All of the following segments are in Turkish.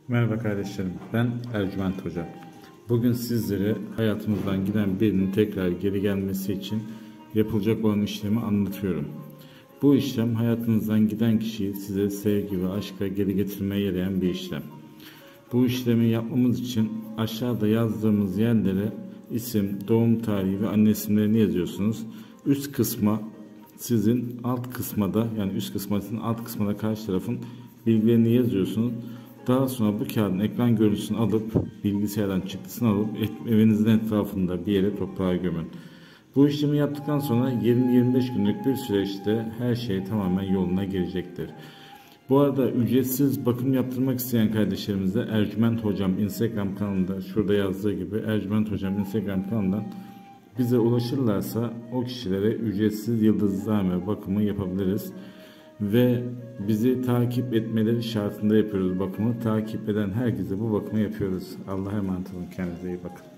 Merhaba kardeşlerim, ben Ercüment Hoca. Bugün sizlere hayatımızdan giden birinin tekrar geri gelmesi için yapılacak olan işlemi anlatıyorum. Bu işlem hayatınızdan giden kişiyi size sevgi ve aşka geri getirmeye yarayan bir işlem. Bu işlemi yapmamız için aşağıda yazdığımız yerlere isim, doğum tarihi ve anne isimlerini yazıyorsunuz. Üst kısma sizin, alt kısma da yani üst kısma sizin, alt kısma da karşı tarafın bilgilerini yazıyorsunuz. Daha sonra bu kağıdın ekran görüntüsünü alıp bilgisayardan çıktısını alıp evinizin etrafında bir yere toprağa gömün. Bu işlemi yaptıktan sonra 20-25 günlük bir süreçte her şey tamamen yoluna girecektir. Bu arada ücretsiz bakım yaptırmak isteyen kardeşlerimiz de Ercüment Hocam Instagram kanalında, şurada yazdığı gibi Ercüment Hocam Instagram kanalından bize ulaşırlarsa o kişilere ücretsiz yıldızlame bakımı yapabiliriz. Ve bizi takip etmeleri şartında yapıyoruz bakımı. Takip eden herkese bu bakımı yapıyoruz. Allah'a emanet olun. Kendinize iyi bakın.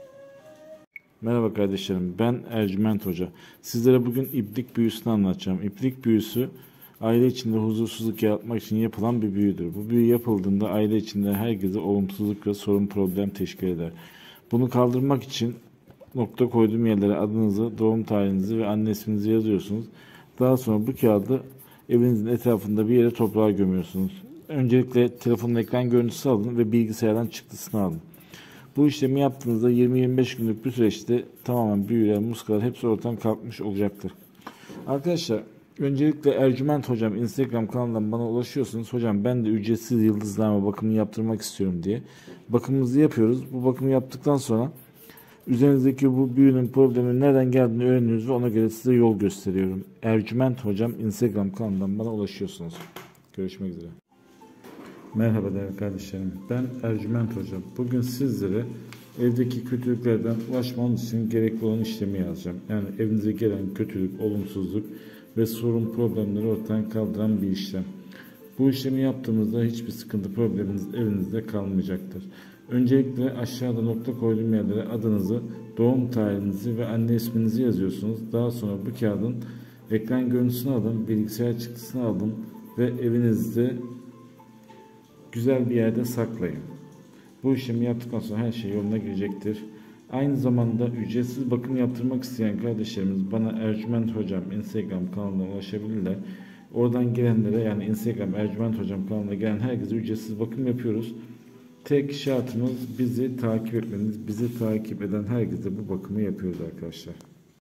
Merhaba kardeşlerim. Ben Ercüment Hoca. Sizlere bugün iplik büyüsünü anlatacağım. İplik büyüsü aile içinde huzursuzluk yaratmak için yapılan bir büyüdür. Bu büyü yapıldığında aile içinde herkese olumsuzluk ve sorun problem teşkil eder. Bunu kaldırmak için nokta koyduğum yerlere adınızı, doğum tarihinizi ve anne isminizi yazıyorsunuz. Daha sonra bu kağıdı evinizin etrafında bir yere toprağa gömüyorsunuz. Öncelikle telefonun ekran görüntüsü alın ve bilgisayardan çıktısını alın. Bu işlemi yaptığınızda 20-25 günlük bir süreçte tamamen büyüler, muskalar hepsi ortadan kalkmış olacaktır. Arkadaşlar öncelikle Ercüment Hocam Instagram kanalından bana ulaşıyorsunuz. Hocam ben de ücretsiz yıldızlama bakımını yaptırmak istiyorum diye. Bakımımızı yapıyoruz. Bu bakımı yaptıktan sonra üzerinizdeki bu büyünün probleminin nereden geldiğini öğreniyoruz ve ona göre size yol gösteriyorum. Ercüment Hocam Instagram kanalından bana ulaşıyorsunuz. Görüşmek üzere. Merhaba değerli kardeşlerim. Ben Ercüment Hocam. Bugün sizlere evdeki kötülüklerden ulaşmanız için gerekli olan işlemi yazacağım. Yani evinize gelen kötülük, olumsuzluk ve sorun problemleri ortadan kaldıran bir işlem. Bu işlemi yaptığımızda hiçbir sıkıntı probleminiz evinizde kalmayacaktır. Öncelikle aşağıda nokta koyduğum yerlere adınızı, doğum tarihinizi ve anne isminizi yazıyorsunuz. Daha sonra bu kağıdın ekran görüntüsünü alın, bilgisayar çıktısını alın ve evinizde güzel bir yerde saklayın. Bu işlemi yaptıktan sonra her şey yoluna girecektir. Aynı zamanda ücretsiz bakım yaptırmak isteyen kardeşlerimiz bana Ercüment Hocam Instagram kanalına ulaşabilirler. Oradan gelenlere yani Instagram Ercüment Hocam kanalına gelen herkese ücretsiz bakım yapıyoruz. Tek şartımız bizi takip etmeniz. Bizi takip eden herkese bu bakımı yapıyoruz arkadaşlar.